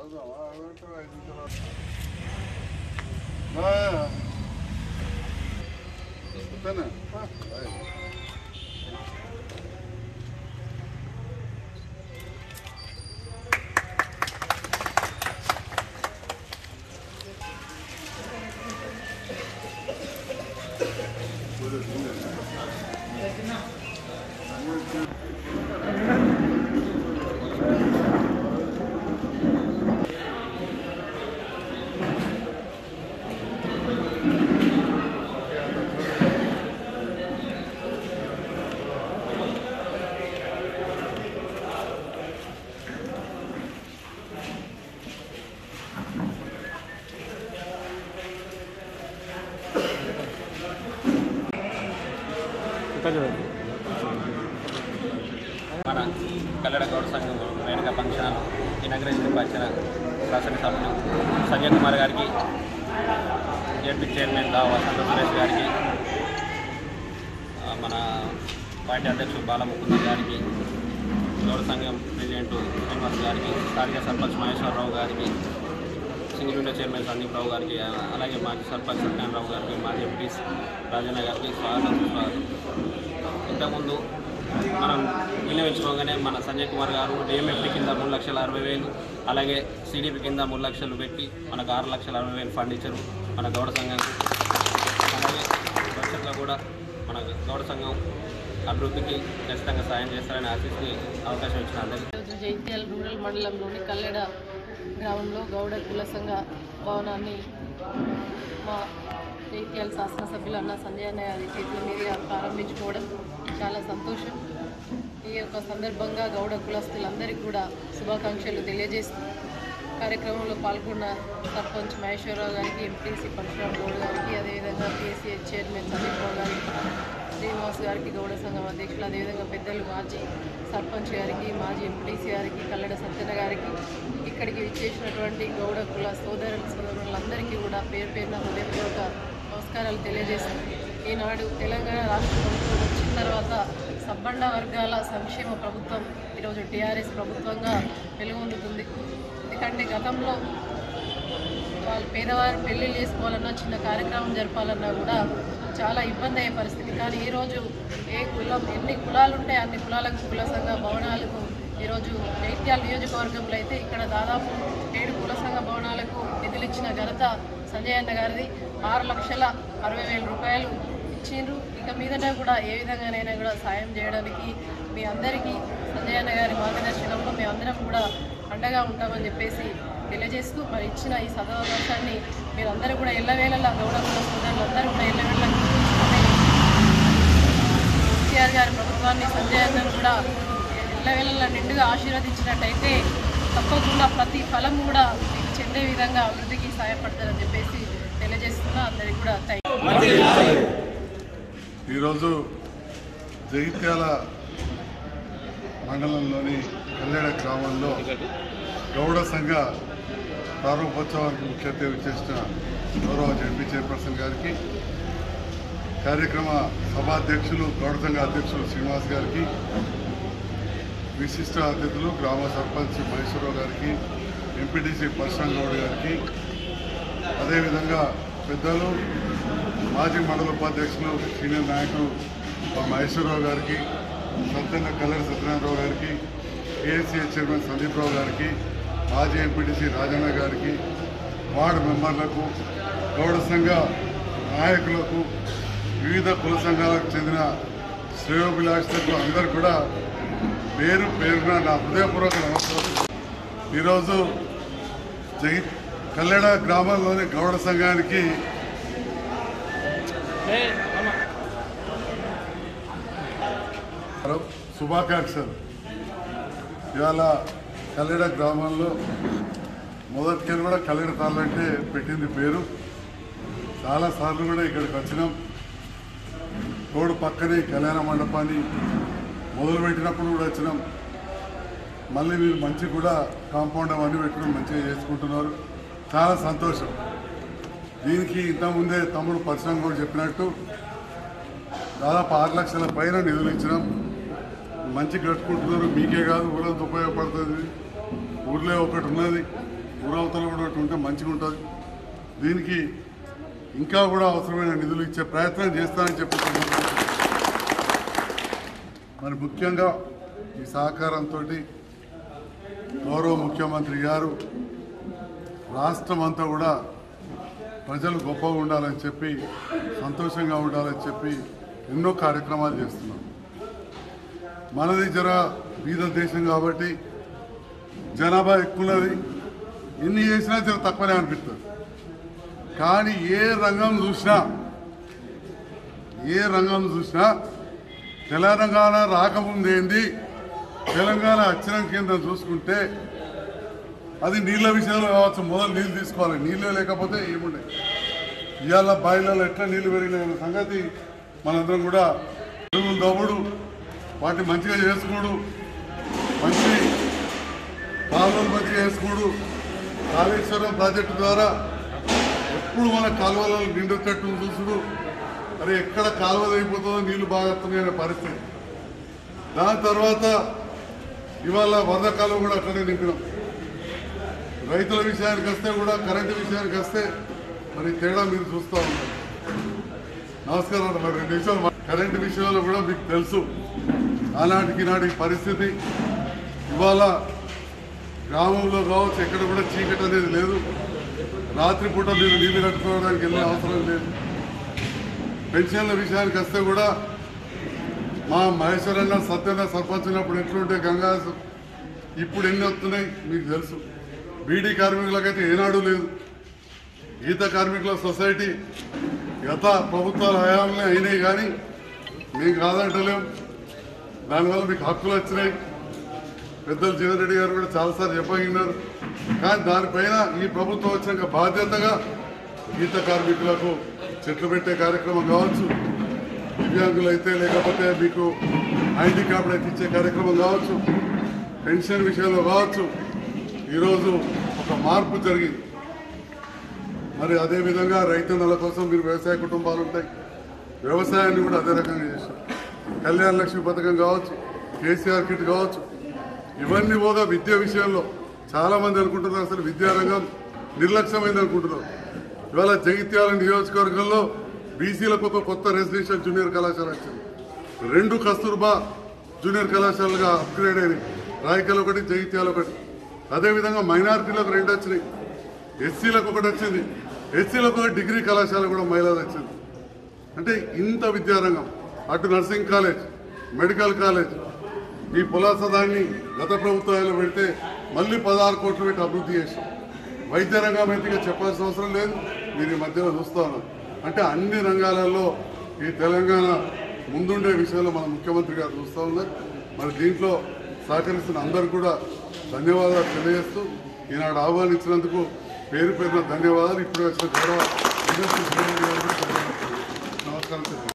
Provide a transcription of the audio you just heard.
మన కల్లడ గౌడ సంఘం వేడుక ఫంక్షన్ ఇనాగ్రేషన్ వచ్చిన శాసనసభ్యులు సంజయ్ కుమార్ గారికి, జడ్పీ చైర్మన్ వసంత సురేష్ గారికి, మన పార్టీ అధ్యక్షుడు బాలముకుంద గారికి, గౌడ సంఘం ప్రెసిడెంట్ శ్రీనివాస్ గారికి, స్థానిక సర్పంచ్ మహేశ్వరరావు గారికి, single window chairman Sandeep Rao గారికి, అలాగే మాజీ సర్పంచ్ సత్యనారాయణరావు గారికి, మాజీ ఎంపీ రాజన్న గారికి స్వాగతం. ఇంతకుముందు మనం వినియోగించుకోగానే మన సంజయ్ కుమార్ గారు డిఎంఎఫ్టీ కింద 3,60,000, అలాగే సిడిపి కింద 3 లక్షలు పెట్టి మనకు 6,60,000 ఫండ్ ఇచ్చారు మన గౌడ సంఘానికి. అలాగే భవిష్యత్తులో కూడా మన గౌడ సంఘం అభివృద్ధికి ఖచ్చితంగా సాయం చేస్తారని ఆశిస్తూ అవకాశం ఇచ్చిన అందరికీ. జైత్యాల రూరల్ మండలంలోని కల్లెడ గ్రామంలో గౌడ కుల సంఘ భవనాన్ని మా జైత్యాల శాసనసభ్యులు అన్న సంజయ్ అన్న గారి చేతుల మీదుగా ప్రారంభించుకోవడం చాలా సంతోషం. ఈ యొక్క సందర్భంగా గౌడ కులస్తులందరికీ కూడా శుభాకాంక్షలు తెలియజేస్తూ కార్యక్రమంలో పాల్గొన్న సర్పంచ్ మహేశ్వరరావు గారికి, ఎంపీసీ పరశురామ్ గౌడ్ గారికి, అదేవిధంగా పిఎస్సిహెచ్ చైర్మన్ సందీప్ రావు గారికి, శ్రీనివాస్ గారికి, గౌడ సంఘం అధ్యక్షులు, అదేవిధంగా పెద్దలు మాజీ సర్పంచ్ గారికి, మాజీ ఎంపీసీ గారికి, కల్లడ సత్యన గారికి, ఇక్కడికి విచ్చేసినటువంటి గౌడ కుల సోదరులందరికీ కూడా పేరు పేరున హృదయపూర్వక నమస్కారాలు తెలియజేస్తాం. ఈనాడు తెలంగాణ రాష్ట్ర ప్రభుత్వం వచ్చిన తర్వాత సబ్బండ వర్గాల సంక్షేమ ప్రభుత్వం ఈరోజు టీఆర్ఎస్ ప్రభుత్వంగా వెలుగొందుతుంది. ఎందుకంటే గతంలో వాళ్ళు పేదవారు పెళ్ళిళ్ళు చేసుకోవాలన్నా, చిన్న కార్యక్రమం జరపాలన్నా కూడా చాలా ఇబ్బంది అయ్యే పరిస్థితి. కానీ ఈరోజు ఎన్ని కులాలు ఉంటే అన్ని కులాలకు కుల సంఘ భవనాలకు ఈరోజు జైత్యాల నియోజకవర్గంలో అయితే ఇక్కడ దాదాపు 7 కుల సంఘ భవనాలకు నిధులు ఇచ్చిన ఘనత సంజయ్ అన్న గారిది. 6,60,000 రూపాయలు ఇచ్చిండ్రు. ఇక మీదనే కూడా ఏ విధంగానైనా కూడా సాయం చేయడానికి మీ అందరికీ సంజయ్ అన్న గారి మార్గదర్శనంలో మేమందరం కూడా అండగా ఉంటామని చెప్పేసి తెలియజేస్తూ, మరి ఇచ్చిన ఈ సదవకాశాన్ని మీరందరూ కూడా ఎల్లవేళలా గౌడ కుల సోదరులందరూ కూడా ఎల్లవేళలా కేసీఆర్ గారి ప్రభుత్వాన్ని, సంజయ్ అన్నను కూడా ఎల్లవేళలా నిండుగా ఆశీర్వదించినట్టయితే తప్పకుండా ప్రతి ఫలం కూడా మీకు చెందే విధంగా అభివృద్ధికి సహాయపడతారని చెప్పేసి తెలియజేస్తున్నా. అందరికీ కూడా ఈరోజు జగిత్యాల మండలంలోని కల్లెడ గ్రామంలో గౌడ సంఘ ప్రారంభోత్సవానికి ముఖ్య అతిథిగా చేసిన గౌరవ జడ్పీ చైర్పర్సన్ గారికి, కార్యక్రమ సభాధ్యక్షులు గౌడ సంఘ అధ్యక్షులు శ్రీనివాస్ గారికి, విశిష్ట అతిథులు గ్రామ సర్పంచ్ మహేశ్వరరావు గారికి, ఎంపీటీసీ పరశురామ్ గౌడ్ గారికి, అదేవిధంగా పెద్దలు మాజీ మండల ఉపాధ్యక్షులు సీనియర్ నాయకులు మహేశ్వరరావు గారికి, కల్లెడ సత్యనారాయణరావు గారికి, పిఎస్సిహెచ్ చైర్మన్ సందీప్ రావు గారికి, మాజీ ఎంపీటీసీ రాజన్న గారికి, వార్డు మెంబర్లకు, గౌడ సంఘ నాయకులకు, వివిధ కుల సంఘాలకు చెందిన శ్రేయోభిలాషులకు అందరూ కూడా పేరు పేరున నా హృదయపూర్వక నమస్కారం. ఈరోజు కల్లెడ గ్రామంలోని గౌడ సంఘానికి శుభాకాంక్షలు. ఇవాళ కల్లెడ గ్రామంలో మొదటికెళ్ళి కూడా కల్లెడ తాళ్ళంటే పెట్టింది పేరు. చాలాసార్లు కూడా ఇక్కడికి వచ్చినాం. రోడ్డు పక్కనే కళ్యాణ మండపాన్ని మొదలుపెట్టినప్పుడు కూడా వచ్చినాం. మళ్ళీ మీరు మంచి కూడా కాంపౌండ్ అవన్నీ పెట్టుకుని మంచిగా చేసుకుంటున్నారు, చాలా సంతోషం. దీనికి ఇంతకుముందే తమ్ముడు పరశురామ్ కూడా చెప్పినట్టు దాదాపు 6 లక్షల పైన నిధులు ఇచ్చినాం. మంచి కట్టుకుంటున్నారు. మీకే కాదు ఊళ్ళంతా ఉపయోగపడుతుంది. ఊళ్ళో ఒకటి ఉన్నది, ఊరవతల కూడా ఒకటి ఉంటే మంచిగా ఉంటుంది. దీనికి ఇంకా కూడా అవసరమైన నిధులు ఇచ్చే ప్రయత్నం చేస్తానని చెప్పుతున్నాను. మరి ముఖ్యంగా ఈ సహకారంతో గౌరవ ముఖ్యమంత్రి గారు రాష్ట్రం అంతా కూడా ప్రజలు గొప్పగా ఉండాలని చెప్పి, సంతోషంగా ఉండాలని చెప్పి ఎన్నో కార్యక్రమాలు చేస్తున్నాం. మనది జర బీద దేశం కాబట్టి జనాభా ఎక్కువది, ఎన్ని చేసినా జర తక్కువనే అనిపిస్తుంది. కానీ ఏ రంగం చూసినా తెలంగాణ రాకముందేంది, తెలంగాణ వచ్చిన కింద చూసుకుంటే అది నీళ్ళ విషయంలో కావచ్చు. మొదలు నీళ్ళు తీసుకోవాలి, నీళ్ళు లేకపోతే ఏముండే. ఇవాళ బాయిలలో ఎట్లా నీళ్లు పెరిగిన సంగతి మనందరం కూడా చెరువులు దవ్వుడు, వాటిని మంచిగా చేసుకోడు, మంచి కాలువలు మంచిగా చేసుకోడు. కాళేశ్వరం ప్రాజెక్టు ద్వారా ఎప్పుడు మన కాలువలలో నిండుతట్టు చూసుడు, అరే ఎక్కడ కాలువలు అయిపోతుందో నీళ్లు బాగా వస్తున్నాయనే పరిస్థితి. దాని తర్వాత ఇవాళ వరద కాలువ కూడా అట్లనే నింపినాం. రైతుల విషయానికి వస్తే కూడా, కరెంటు విషయానికి వస్తే మరి తేడా మీరు చూస్తూ ఉన్నారు. నమస్కారం. మరి 2 నిమిషాలు కరెంటు విషయంలో కూడా మీకు తెలుసు ఆనాటికి నాటికి పరిస్థితి. ఇవాళ గ్రామంలో కావచ్చు ఎక్కడ కూడా చీకటి అనేది లేదు. రాత్రిపూట మీరు నీళ్లు కట్టుకోవడానికి వెళ్ళే అవసరం లేదు. పెన్షన్ల విషయానికి వస్తే కూడా మా మహేశ్వరన్న సత్యన్న సర్పంచ్ ఉన్నప్పుడు ఎట్లుంటే గంగాసు ఇప్పుడు ఎన్ని వస్తున్నాయి మీకు తెలుసు. బీడీ కార్మికులకైతే ఏనాడు లేదు. గీత కార్మికుల సొసైటీ గత ప్రభుత్వాల హయాంలో అయినాయి, కానీ మేము కాదంటలేం. దానివల్ల మీకు హక్కులు వచ్చినాయి. పెద్దలు జీవన్ రెడ్డి గారు కూడా చాలాసార్లు చెప్పగినారు. కానీ దానిపైన ఈ ప్రభుత్వం వచ్చినాక బాధ్యతగా గీత కార్మికులకు చెట్లు పెట్టే కార్యక్రమం కావచ్చు, దివ్యాంగులు అయితే లేకపోతే మీకు హ్యాండిక్యాప్డ్ అయితే ఇచ్చే కార్యక్రమం కావచ్చు, పెన్షన్ విషయంలో కావచ్చు, ఈరోజు ఒక మార్పు జరిగింది. మరి అదేవిధంగా రైతన్నల కోసం మీరు వ్యవసాయ కుటుంబాలు ఉంటాయి, వ్యవసాయాన్ని కూడా అదే రకంగా చేశారు. కళ్యాణ లక్ష్మి పథకం కావచ్చు, కేసీఆర్ కిట్ కావచ్చు, ఇవన్నీ పోగా విద్య విషయంలో చాలామంది అనుకుంటున్నారు అసలు విద్యారంగం నిర్లక్ష్యమైంది అనుకుంటున్నారు. ఇవాళ జగిత్యాల నియోజకవర్గంలో బీసీలకు ఒక కొత్త రెసిడెన్షియల్ జూనియర్ కళాశాల వచ్చింది. 2 కస్తూర్బా జూనియర్ కళాశాలగా అప్గ్రేడ్ అయినాయి. రాయకల్ ఒకటి, జగిత్యాల ఒకటి. అదేవిధంగా మైనారిటీలకు 2 వచ్చినాయి. ఎస్సీలకు ఒకటి వచ్చింది. ఎస్సీలకు ఒక డిగ్రీ కళాశాల కూడా మహిళలు వచ్చింది. అంటే ఇంత విద్యారంగం, అటు నర్సింగ్ కాలేజ్, మెడికల్ కాలేజ్, ఈ పులాస దాన్ని గత ప్రభుత్వాలు పెడితే మళ్ళీ 16 కోట్లు పెట్టి అభివృద్ధి చేశాం. వైద్య రంగం అయితే చెప్పాల్సిన అవసరం లేదు, మీరు ఈ మధ్యలో చూస్తూ ఉన్నారు. అంటే అన్ని రంగాలలో ఈ తెలంగాణ ముందుండే విషయంలో మన ముఖ్యమంత్రి గారు చూస్తూ ఉన్నారు. మరి దీంట్లో సహకరిస్తున్న అందరూ కూడా ధన్యవాదాలు తెలియజేస్తూ ఈనాడు ఆహ్వానించినందుకు పేరు పేరున ధన్యవాదాలు. ఇప్పుడు వచ్చిన గౌరవ నమస్కారం.